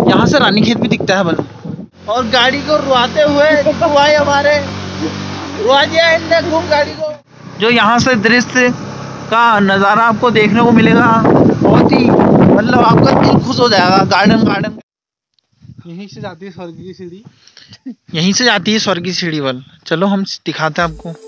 यहाँ से रानीखेत भी दिखता है बल। और गाड़ी को रुआते हुए भाई हमारे रुआ दिया इनने खूब गाड़ी को। जो यहाँ से दृश्य का नज़ारा आपको देखने को मिलेगा, बहुत ही मतलब आपका दिल खुश हो जाएगा। गार्डन गार्डन यहीं से जाती है स्वर्ग की सीढ़ी। यहीं से जाती है स्वर्ग की सीढ़ी बल। चलो हम दिखाते हैं आपको।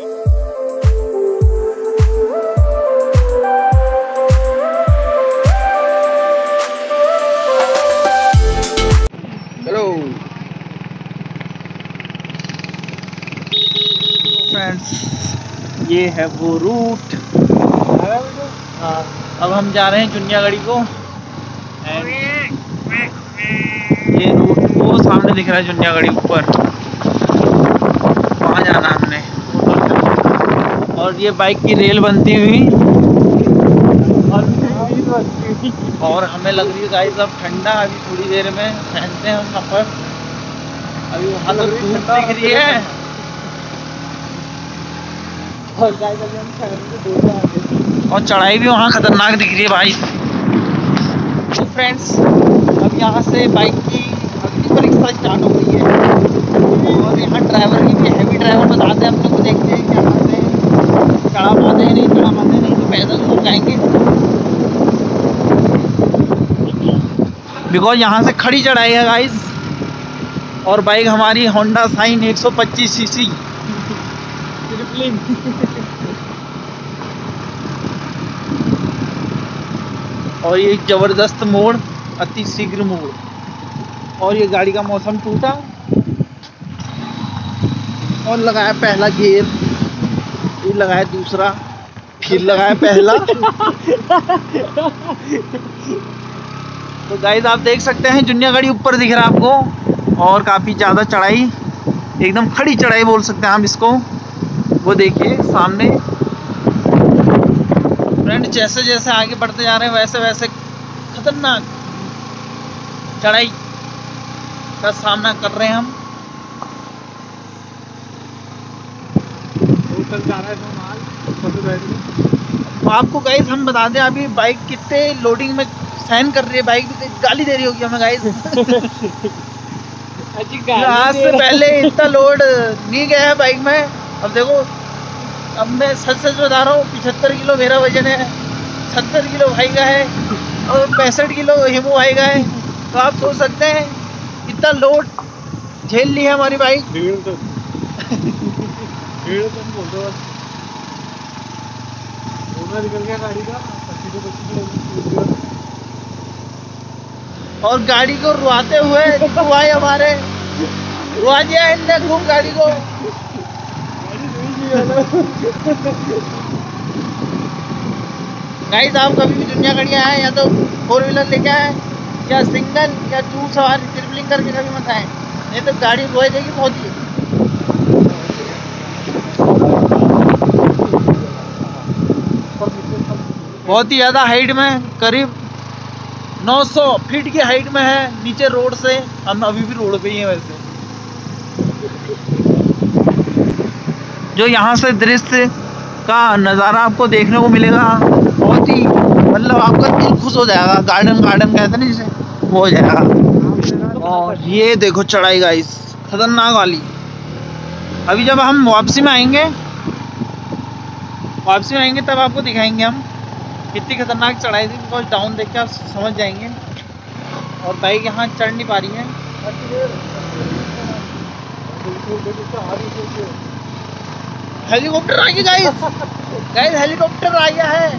फ्रेंड्स ये है वो रूट। हाँ, अब हम जा रहे हैं चुनियागढ़ी को। ये रूट वो सामने दिख रहा है चुनियागढ़ी ऊपर, वहाँ जाना हमने। और ये बाइक की रेल बनती हुई और हमें लग रही है गाइस अब ठंडा। अभी थोड़ी देर में पहनते हैं हम सफर। अभी वहाँ तो धूप दिख रही है और चढ़ाई भी वहाँ खतरनाक दिख रही है भाई। तो फ्रेंड्स अब यहाँ से बाइक की अग्नि परीक्षा स्टार्ट हो गई है और यहाँ ड्राइवर की भी हैवी ड्राइवर बताते हैं हम लोग को। देखते हैं कि यहाँ से चढ़ा पाते हैं नहीं, चढ़ा पाते नहीं तो पैदल हो जाएंगे। बिकॉज यहाँ से खड़ी चढ़ाई है गाइस। और बाइक हमारी होंडा साइन 125 सीसी। और ये जबरदस्त मोड़, अति शीघ्र मोड़। और ये गाड़ी का मौसम टूटा और लगाया पहला गियर, फिर लगाया दूसरा, फिर लगाया पहला। तो गाइस आप देख सकते हैं चुनियागढ़ी ऊपर दिख रहा है आपको और काफ़ी ज़्यादा चढ़ाई, एकदम खड़ी चढ़ाई बोल सकते हैं हम इसको। वो देखिए सामने। फ्रेंड जैसे जैसे आगे बढ़ते जा रहे हैं वैसे वैसे खतरनाक चढ़ाई का सामना कर रहे हैं हम। तो आपको गाइस हम बता दें अभी बाइक कितने लोडिंग में सहन कर रही है। बाइक भी गाली दे रही होगी हमें गाइस। आज से पहले इतना लोड नहीं गया है बाइक में। अब देखो, अब मैं सच सच बता रहा हूँ 75 किलो मेरा वजन है, 70 किलो भाई का है और 65 किलो हिमू भाई का है। तो आप सोच सकते हैं इतना लोड झेल ली है हमारी बाइक। निकल गया गाड़ी का 25 और गाड़ी को रुआते हुए भाई हमारे रुआ दिया इनने खूब गाड़ी को। गाइस आप कभी भी चुनियागढ़ी आए या तो 4 व्हीलर लेके आए या सिंगल या 2 सवारी ट्रिपलिंग करके कभी मत आए, नहीं तो गाड़ी रोए देगी बहुत ही। बहुत ही ज़्यादा हाइट में, करीब 900 फीट की हाइट में है नीचे रोड से। हम अभी भी रोड पे ही हैं वैसे। जो यहाँ से दृश्य का नज़ारा आपको देखने को मिलेगा, बहुत ही मतलब आपका दिल खुश हो जाएगा। गार्डन गार्डन कहते हैं ना जिसे, वो हो जाएगा। और ये देखो चढ़ाई गाइस खतरनाक वाली। अभी जब हम वापसी में आएंगे तब आपको दिखाएंगे हम कितनी खतरनाक चढ़ाई थी। बिकॉज डाउन देख के आप समझ जाएंगे। और बाइक यहाँ चढ़ नहीं पा रही है। हेलीकॉप्टर आ गया गाइस हेलीकॉप्टर आ गया है।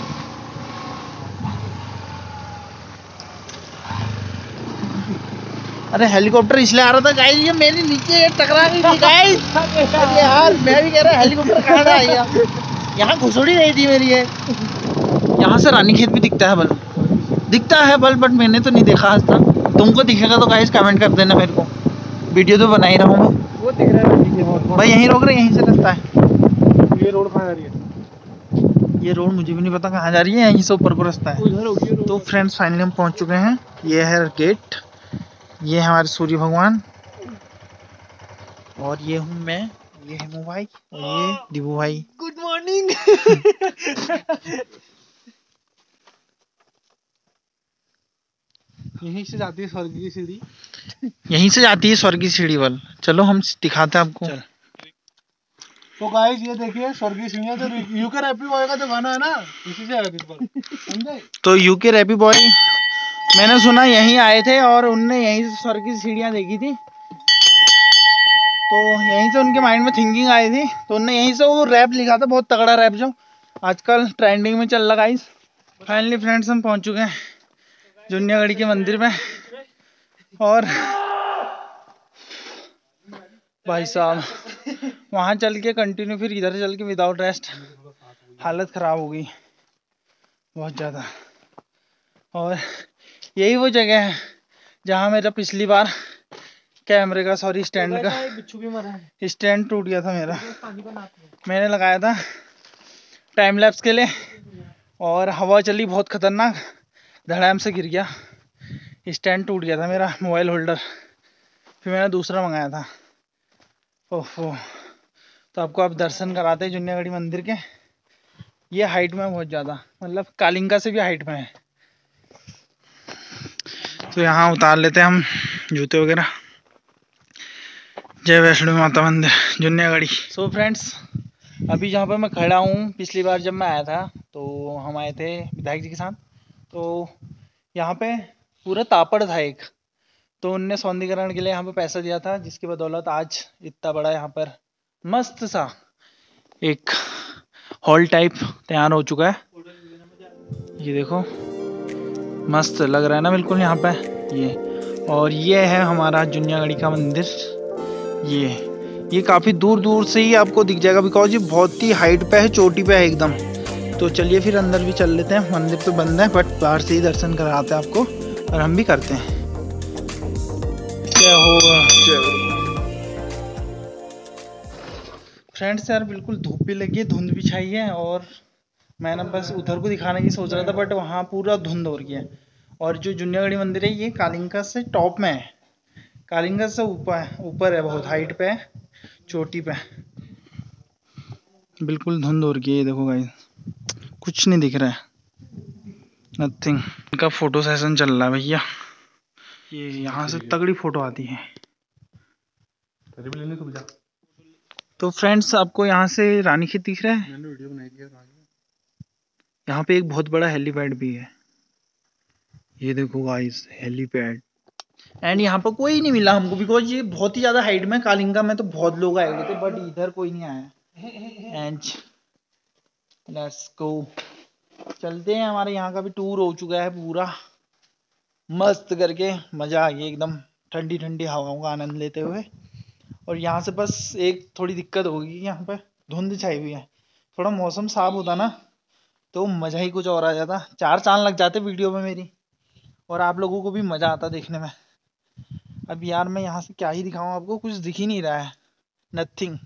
अरे हेलीकॉप्टर इसलिए आ रहा था गाइस, ये मेरी नीचे टकरा गई थी गाइस। अरे यार मैं भी कह रहा हेलीकॉप्टर कहाँ से आ गया, यहाँ घुसड़ी रही थी मेरी। यहाँ से रानीखेत भी दिखता है बल, बट मैंने तो नहीं देखा आज तक। तुमको दिखेगा तो गाइस कमेंट कर देना मेरे को, वीडियो तो बना ही रहा हूँ मैं। वो दिख रहा है भाई, यहीं रोक रहे, यहीं से रास्ता है। ये रोड कहाँ जा रही है? ये रोड मुझे भी नहीं पता कहाँ जा रही है, यहीं से ऊपर को रास्ता है। तो फ्रेंड्स फाइनली हम पहुँच चुके हैं। ये है गेट, ये है हमारे सूर्य भगवान और ये हूँ मैं, ये हेमू भाई और ये दिबू भाई। Good morning. यहीं से जाती है स्वर्ग की सीढ़ी। यहीं से जाती है स्वर्ग की सीढ़ी वाल। चलो हम दिखाते हैं आपको। तो गाइस ये देखिए स्वर्ग की सीढ़ियां, तो यूके रैपी बॉय का जो गाना है ना, इसी से है इस पर, समझे? तो यूके रैपी बॉय मैंने सुना यहीं आए थे और उनने यहीं से स्वर्ग की सीढ़ियां देखी थी, तो यहीं से उनके माइंड में थिंकिंग आई थी, तो उनने यहीं से वो रैप लिखा था, बहुत तगड़ा रैप जो आजकल ट्रेंडिंग में चल रहा। गाइस फाइनली फ्रेंड्स हम पहुंच चुके हैं जुनियागढ़ी के मंदिर में, और भाई साहब वहां चल के कंटिन्यू फिर इधर चल के विदाउट रेस्ट हालत खराब हो गई बहुत ज़्यादा। और यही वो जगह है जहाँ मेरा पिछली बार कैमरे का स्टैंड का स्टैंड टूट गया था मेरा। मैंने लगाया था टाइम लैप्स के लिए और हवा चली बहुत खतरनाक, धड़ाम से गिर गया, स्टैंड टूट गया था मेरा मोबाइल होल्डर। फिर मैंने दूसरा मंगाया था। ओहो, तो आपको आप दर्शन कराते हैं जुनियागढ़ी मंदिर के। ये हाइट में बहुत ज़्यादा, मतलब कालिंगा से भी हाइट में है। तो यहाँ उतार लेते हैं हम जूते वगैरह। जय वैष्णो माता मंदिर जुनियागढ़ी। सो फ्रेंड्स अभी जहाँ पर मैं खड़ा हूँ, पिछली बार जब मैं आया था तो हम आए थे विधायक जी के साथ, तो यहाँ पे पूरा तापड़ था एक, तो उनने सौंदर्यीकरण के लिए यहाँ पे पैसा दिया था, जिसकी बदौलत आज इतना बड़ा यहाँ पर मस्त सा एक हॉल टाइप तैयार हो चुका है। ये देखो मस्त लग रहा है ना बिल्कुल यहाँ पे ये। और ये है हमारा जुनियागढ़ी का मंदिर। ये काफ़ी दूर दूर से ही आपको दिख जाएगा, बिकॉज ये बहुत ही हाइट पे है, चोटी पे है एकदम। तो चलिए फिर अंदर भी चल लेते हैं। मंदिर तो बंद है बट बाहर से ही दर्शन कराते हैं आपको, और हम भी करते हैं। क्या होगा फ्रेंड्स, यार बिल्कुल धूप भी लगी है, धुंध भी छाई है, और मैंने बस उधर को दिखाने की सोच रहा था बट वहाँ पूरा धुंध हो रही है। और जो जुनियागढ़ी मंदिर है ये कालिंगा से टॉप में है, कालिंगा से ऊपर है, बहुत हाइट पे है, चोटी पे। बिल्कुल धुंध हो रही है, ये देखो गाइस कुछ नहीं दिख रहा है, नथिंग। इनका फोटो सेशन चल रहा है भैया, ये यहाँ से तगड़ी फोटो आती है। तो फ्रेंड्स आपको यहाँ से रानीखेत दिख रहा है, मैंने वीडियो बनाई थी। यहाँ पे एक बहुत बड़ा हेलीपैड भी है, ये देखो गाइस हेलीपैड। एंड यहाँ पर कोई नहीं मिला हमको, बिकॉज ये बहुत ही ज़्यादा हाइट में। कालिंगा में तो बहुत लोग आए हुए थे बट इधर कोई नहीं आया। एंड लेट्स गो, चलते हैं। हमारे यहाँ का भी टूर हो चुका है पूरा मस्त करके, मज़ा आ गया एकदम, ठंडी ठंडी हवाओं का आनंद लेते हुए। और यहाँ से बस एक थोड़ी दिक्कत होगी, यहाँ पे धुंध छाई हुई है। थोड़ा मौसम साफ होता ना तो मज़ा ही कुछ और आ जाता, 4 चांद लग जाते वीडियो में मेरी, और आप लोगों को भी मज़ा आता देखने में। अब यार मैं यहाँ से क्या ही दिखाऊं आपको, कुछ दिख ही नहीं रहा है, नथिंग।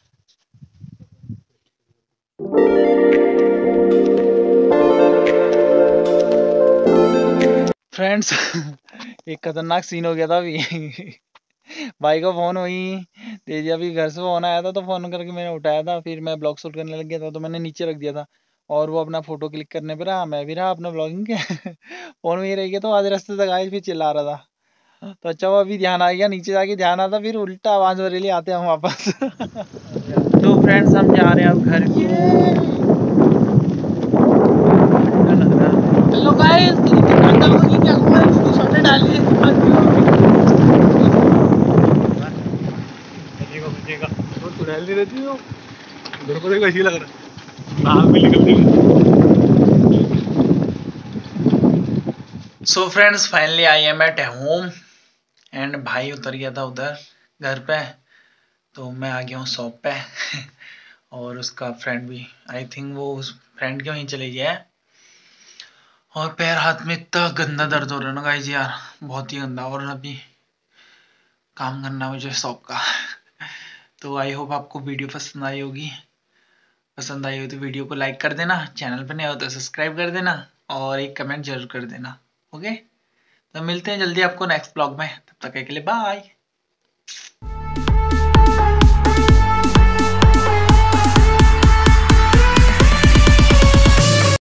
फ्रेंड्स एक खतरनाक सीन हो गया था अभी भाई का फोन वही दे दिया, अभी घर से फोन आया था तो फोन करके मैंने उठाया था, फिर मैं ब्लॉग शूट करने लग गया था तो मैंने नीचे रख दिया था, और वो अपना फोटो क्लिक करने पे रहा, मैं भी रहा अपना ब्लॉगिंग के फोन में ही रह गया, तो आधे रास्ते तक आए फिर चिल्ला रहा था। तो अच्छा वो अभी ध्यान आ गया, नीचे जाके ध्यान आता, फिर उल्टा आवाज बरेली आते हैं हम वापस तो फ्रेंड्स हम जा रहे हैं अब घर को। हेलो गाइस, क्या हुआ है, छोटे डालिए तो डाल दी रहती हो, मेरे को देखो ऐसी लग रहा है, भी निकलती है। So friends finally I am at home, and भाई उतर गया था उधर घर पे, तो मैं आ गया हूँ शॉप पे और उसका फ्रेंड भी, आई थिंक वो उस फ्रेंड के वहीं चले गया है। और पैर हाथ में इतना गंदा दर्द हो रहा है ना गाइस यार, बहुत ही गंदा, और अभी काम करना मुझे शॉप का तो आई होप आपको वीडियो पसंद आई होगी। पसंद आई हो तो वीडियो को लाइक कर देना, चैनल पर नए हो तो सब्सक्राइब कर देना, और एक कमेंट जरूर कर देना। ओके, तो मिलते हैं जल्दी आपको नेक्स्ट ब्लॉग में, तब तक के लिए बाय।